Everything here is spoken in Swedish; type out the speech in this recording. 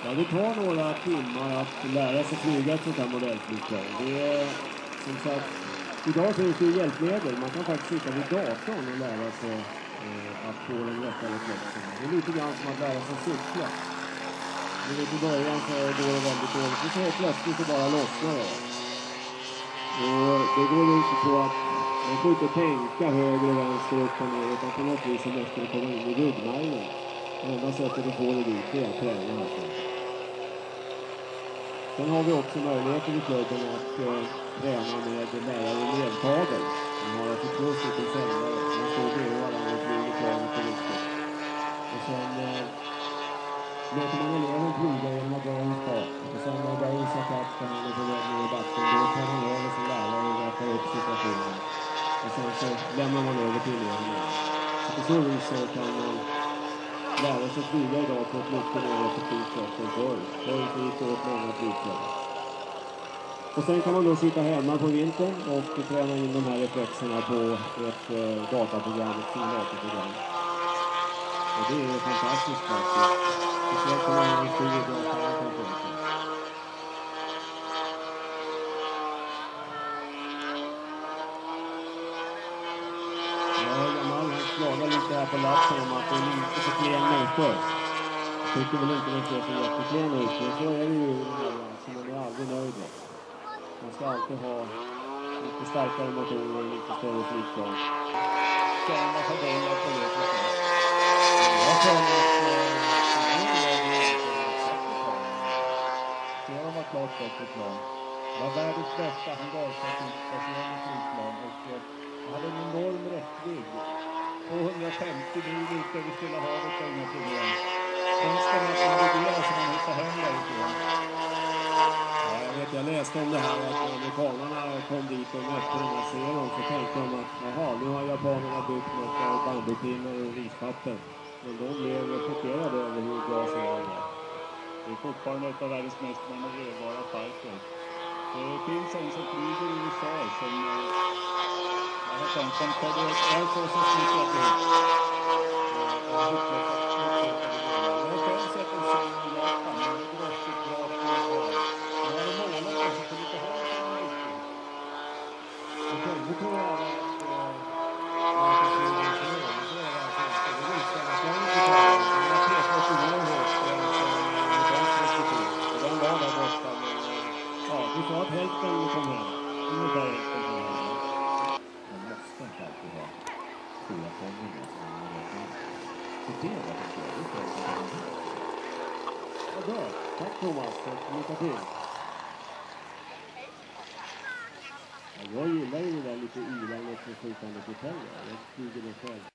Ja, det tar några timmar att lära sig flyga ett sånt här modellflygplan. Det är som sagt, idag finns det hjälpmedel. Man kan faktiskt sitta vid datorn och lära sig att få den rätta reflexen. Det är lite grann som att lära sig cykla. Men i början så går det väldigt dåligt. Så helt plötsligt så bara lossnar det. Och det går inte på att man får inte tänka höger och vänster upp och ner, utan på något vis så måste det komma in i ryggmärgen. Det enda sättet att få det dit är att träna här. Sen har vi också möjligheter i klubben att träna med lärare och elevkabel. Vi har alltså 2 stycken sändare. Man står bredvid varandra och flyger planet på riktigt. Och sen låter man eleven flyga genom att dra en spak. Och sen när Bergen satt upp kan han på väg ner i backen. Då tar man över som lärare och rättar upp situationen. Och sen så lämnar man över till eleverna. Så på så vis så kan man lära sig flyga idag på ett mycket mer effektivt sätt än förr. Förr gick det åt många flygplan. Och sen kan man då sitta hemma på vintern och träna in de här reflexerna på ett dataprogram, ett simulatorprogram. Och det är fantastiskt faktiskt. Speciellt om man har en stor dataapparat. Klagar lite här på lappen om att det är lite för klen motor. Jag tycker väl inte det ser så jätteklen ut. Men så är det ju så man är aldrig nöjd med. Man ska alltid ha lite starkare motorer och lite större flygplan. Så är man för bollar på det förstås. Jag tror att det var klart bättre plan. Det var världens bästa hangartrafikbaserade flygplan och det hade en enorm räckvidd. 250 mil ut över Stilla havet var inga problem. Sen ska man navigera så man hittar hem därifrån. Ja, jag läste om det här att amerikanerna kom dit och mötte den här serien, så tänkte de att jaha, nu har japanerna byggt något av bambupinnar och rispapper. Men de blev chockerade över hur bra serien var. Det är fortfarande ett av världens mest manövrera fighter. Det finns en som flyger i USA som jag har tänkt som tar det Air Force och snickar ihop. Jag har själv sett en scen i Japan med ett rostigt bra flygplan. Jag hade målat det så kunde inte ha det som en riktigt. Okej, nu tror jag att jag ska flyga in till nu. Det är alltså inte det visar att jag inte tar det. Jag har pekat på vår hårt och den var där borta. Ja, vi sa att hälften kom hem. Ungefär hälften kom hem. Man måste inte alltid ha 4 fonder som man har rätt. Så det var det jag. Det är det. Ja, bra. Tack Thomas. Lycka till. Ja, jag gillar ju det där lite ylandet och skjutande propeller. Jag flyger det själv.